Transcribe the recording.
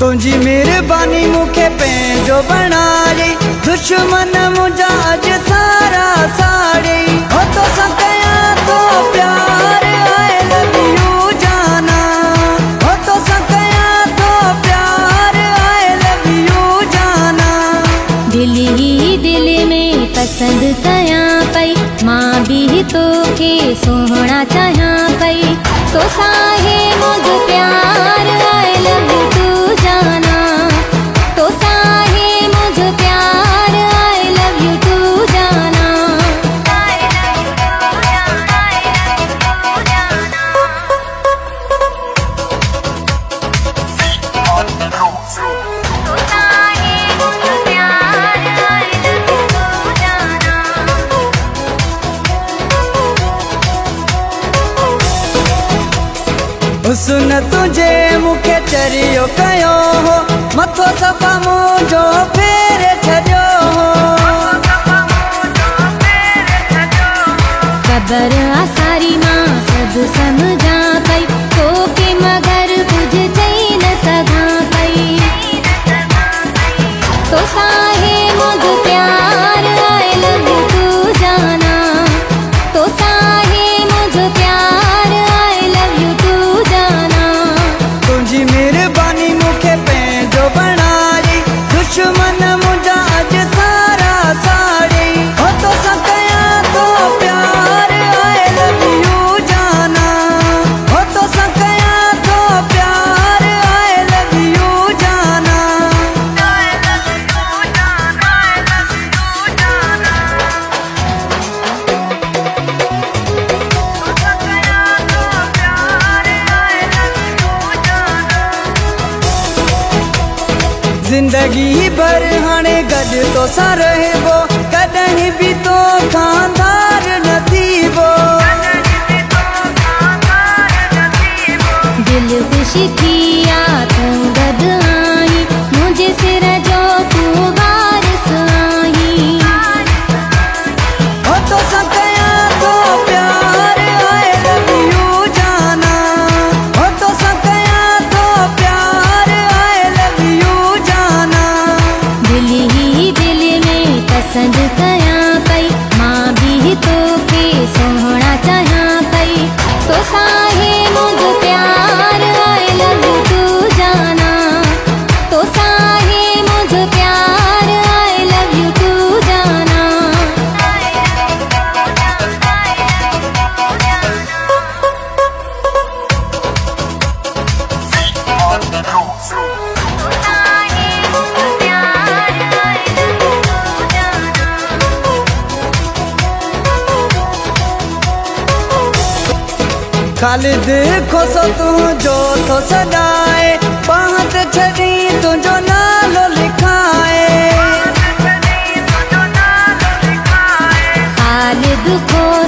तुझी मेहरबानी मुखे पंहिंजो बणाई, दुश्मन मुंहिंजा अॼु सारा साड़ी। हो तोसां कयां तो प्यार, आई लव यू जाना। हो तोसां कयां तो प्यार, आई लव यू जाना। दिल ही दिल में पसंद कयां पई, मां भी तोखे सोहणा चाहियां पई। तोसां है मुझ प्यार, आई लव यू तू जाना। तोसां है मुझ प्यार, आई लव यू तू जाना। हुस्न तुझे मुखे चरियो कयो हो, मथो सफ़ा मुंहिंजो फेरे छॾियो हो। ख़बर आसारी मां सभु समझां पई, तोखे मगर कुझु चई न सघां पई। तोसां है मुझ प्यार, आई लव यू तू जाना। तोसां है मुझ प्यार, आई लव यू तू जाना। तुझी मेहरबानी मुखे पंहिंजो बणाई, दुश्मन मुंहिंजा अॼु सारा साड़ी। हो तोसां कयां तो प्यार, आई लव यू जाना। हो तोसां कयां तो प्यार, आई लव यू जाना। जिंदगी भर हाणे गॾु तोसां रहबो, कॾहिं बि तोखां धार न थीबो। दिल ख़ुशी थी आ तूं गॾु आई, मुंहिंजे सिर जो तूं वारिस आई। हो तोसां कयां तो प्यार, आई लव यू जाना। हो तोसां कयां तो प्यार, आई लव यू जाना। दिल ही दिल में पसंद कयां पई, मां भी तोखे सोहणा चाहियां पई। तोसां है मुझ प्यार, आई लव यू तू जाना। तोसां है मुझ प्यार, आई लव यू तू जाना। ख़ालिद खोसो तुंहिंजो थो सॾाए, बांह ते छॾी तुंहिंजो नालो लिखाए। ख़ालिद खोसो